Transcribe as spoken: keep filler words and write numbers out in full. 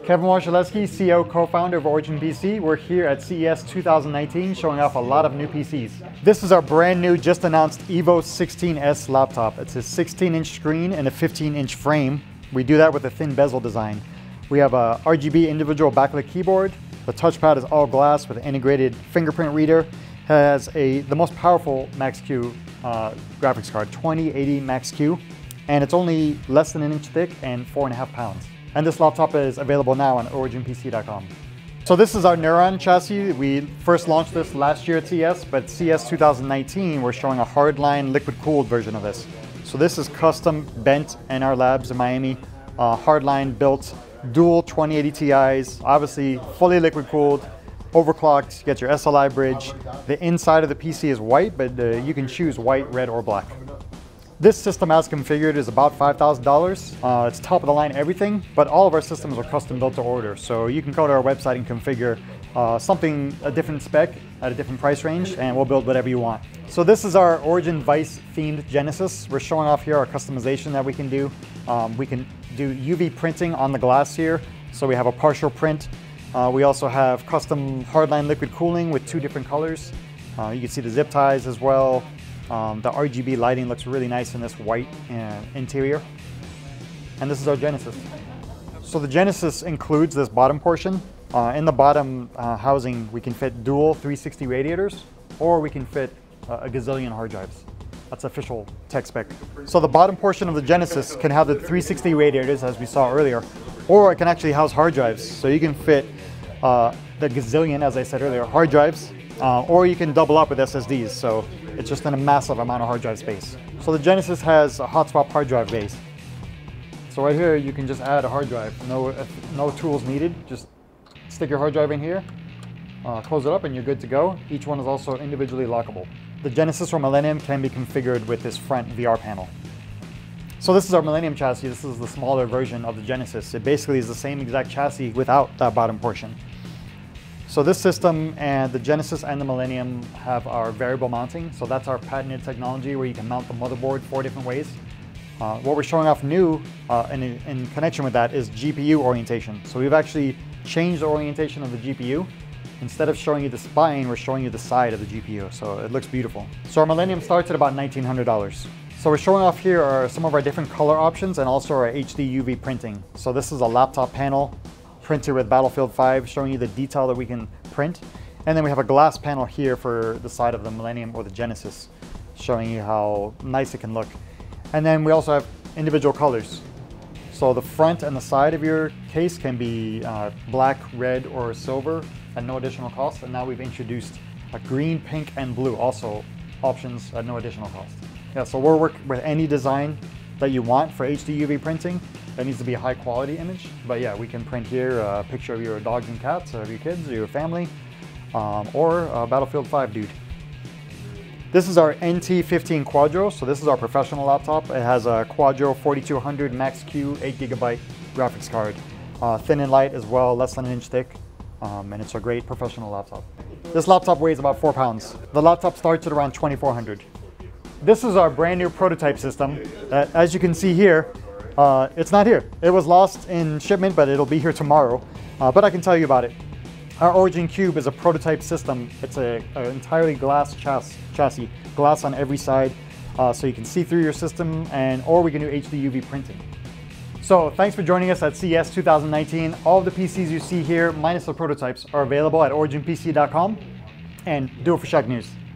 Kevin Wasilewski, C E O, co-founder of Origin P C. We're here at C E S two thousand nineteen showing off a lot of new P Cs. This is our brand new, just announced Evo sixteen S laptop. It's a sixteen inch screen and a fifteen inch frame. We do that with a thin bezel design. We have a R G B individual backlit keyboard. The touchpad is all glass with an integrated fingerprint reader. Has a the most powerful Max-Q uh, graphics card, twenty eighty Max-Q, and it's only less than an inch thick and four and a half pounds. And this laptop is available now on origin P C dot com. So this is our Neuron chassis. We first launched this last year at C E S, but C E S two thousand nineteen, we're showing a hardline liquid-cooled version of this. So this is custom bent in our labs in Miami, uh, hardline built, dual twenty eighty Ti's, obviously fully liquid-cooled, overclocked, get your S L I bridge. The inside of the P C is white, but uh, you can choose white, red, or black. This system as configured is about five thousand dollars. Uh, it's top of the line everything, but all of our systems are custom built to order. So you can go to our website and configure uh, something, a different spec at a different price range, and we'll build whatever you want. So this is our Origin Vice themed Genesis. We're showing off here our customization that we can do. Um, we can do U V printing on the glass here. So we have a partial print. Uh, we also have custom hardline liquid cooling with two different colors. Uh, you can see the zip ties as well. Um, the R G B lighting looks really nice in this white uh, interior. And this is our Genesis. So the Genesis includes this bottom portion. Uh, in the bottom uh, housing, we can fit dual three sixty radiators, or we can fit uh, a gazillion hard drives. That's official tech spec. So the bottom portion of the Genesis can have the three sixty radiators, as we saw earlier, or it can actually house hard drives. So you can fit uh, the gazillion, as I said earlier, hard drives, uh, or you can double up with S S Ds. So it's just in a massive amount of hard drive space. So the Genesis has a hot-swap hard drive base. So right here, you can just add a hard drive. No, no tools needed. Just stick your hard drive in here, uh, close it up, and you're good to go. Each one is also individually lockable. The Genesis or Millennium can be configured with this front V R panel. So this is our Millennium chassis. This is the smaller version of the Genesis. It basically is the same exact chassis without that bottom portion. So this system and the Genesis and the Millennium have our variable mounting. So that's our patented technology where you can mount the motherboard four different ways. Uh, what we're showing off new uh, in, in connection with that is G P U orientation. So we've actually changed the orientation of the G P U. Instead of showing you the spine, we're showing you the side of the G P U. So it looks beautiful. So our Millennium starts at about nineteen hundred dollars. So we're showing off here are some of our different color options and also our H D U V printing. So this is a laptop panel printed with Battlefield five, showing you the detail that we can print. And then we have a glass panel here for the side of the Millennium or the Genesis, showing you how nice it can look. And then we also have individual colors. So the front and the side of your case can be uh, black, red, or silver at no additional cost. And now we've introduced a green, pink, and blue, also options at no additional cost. Yeah, so we'll work with any design that you want for H D U V printing. That needs to be a high quality image. But yeah, we can print here a picture of your dogs and cats, of your kids, or your family, um, or a Battlefield five dude. This is our N T fifteen Quadro. So this is our professional laptop. It has a Quadro forty-two hundred Max-Q eight gigabyte graphics card. Uh, thin and light as well, less than an inch thick. Um, and it's a great professional laptop. This laptop weighs about four pounds. The laptop starts at around twenty-four hundred. This is our brand new prototype system. Uh, as you can see here, uh, it's not here. It was lost in shipment, but it'll be here tomorrow. Uh, but I can tell you about it. Our Origin Cube is a prototype system. It's an entirely glass chas chassis, glass on every side, uh, so you can see through your system, and or we can do H D U V printing. So thanks for joining us at C E S two thousand nineteen. All of the P Cs you see here, minus the prototypes, are available at origin P C dot com. And do it for Shack News.